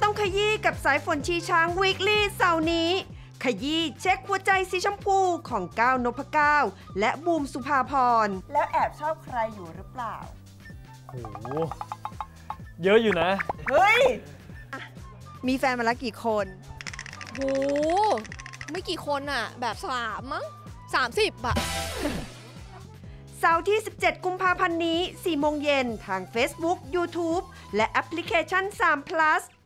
ต้องขยี้กับสายฝนชีช้างวีคลี่เสาร์นี้ขยี้เช็คหัวใจสีชมพูของก้าวนพก้าวและบูมสุภาพรแล้วแอบชอบใครอยู่หรือเปล่าโหเยอะอยู่นะเฮ้ยมีแฟนมาแล้วกี่คนโหไม่กี่คนอะแบบ3มั้ง30อะเสาร์ที่17กุมภาพันธ์นี้ 4 โมงเย็นทาง Facebook YouTube และแอปพลิเคชัน3 plus